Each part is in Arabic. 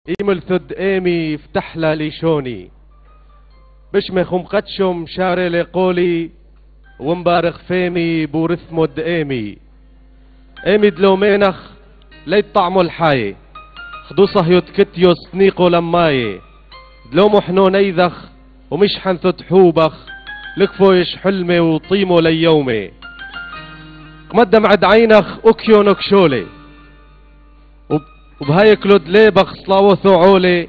إيمل ثد إيمي فتحلا ليشوني بشمي خمقتشم شاري لقولي ومبارخ فيمي بورث مد إيمي دلو مينخ ليت طعمو الحاي خدوصه يتكتيو سنيقو لماي دلو محنو نيذخ ومش حنثت حوبخ لكفو يش حلمي وطيمو ليومي قمدم عد عينخ أكيو نكشولي وبهاي كلود ليبخ صلاوو ثوعولي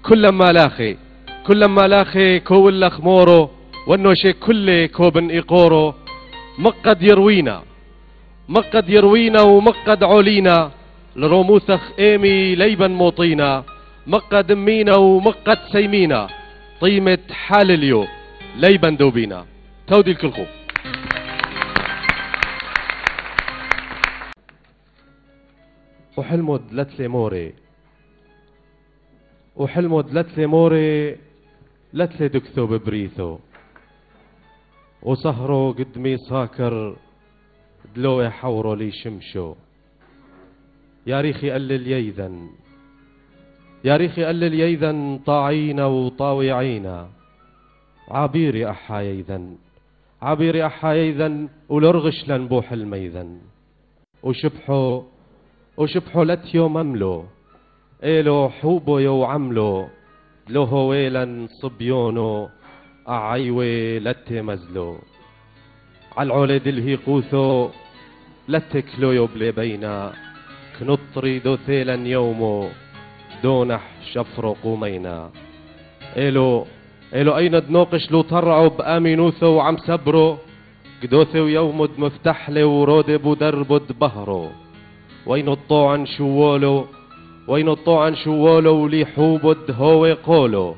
كل ما لاخي كول خمورو والنوشي كل كوبن إيقورو مقد يروينا ومقد علينا لروموثخ إيمي ليبن موطينا مقد مينا ومقد سيمينا طيمة حال اليو ليبن دوبينا تودي الكلخو وحلمو دلتلي موري لتلي دكثو ببريثو وسهرو قدمي ساكر دلو يحورو لي شمشو يا ريخي قلل ييذن طاعينا وطاوعينا عبيري أحايذن ولرغش لنبوح الميذن وشبحو لتيو مملو إيلو حوبو يو عملو لو هويلن صبيونو أعيوي لتي مزلو عالعولي دلهي قوثو لتكلو يبلي بينا كنطري دو ثيلا يومو دونح شفرو قومينا إيلو أين دنوقش لو طرعو بآمينوثو وعم سبرو قدوثو يومد مفتحلي ورودي بودربد بهرو وين الطوعن شوولو ولي حوبد هوي قولو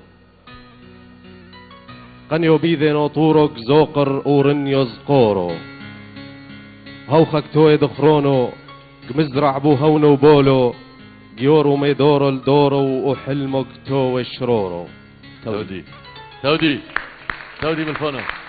قنيو بيذن طورك زوقر أورنيوز قورو هوخك توي دخرونو قمزرع بو هونو بولو جيورو ميدورو الدورو وحلمك توي شرورو تودي بالفونو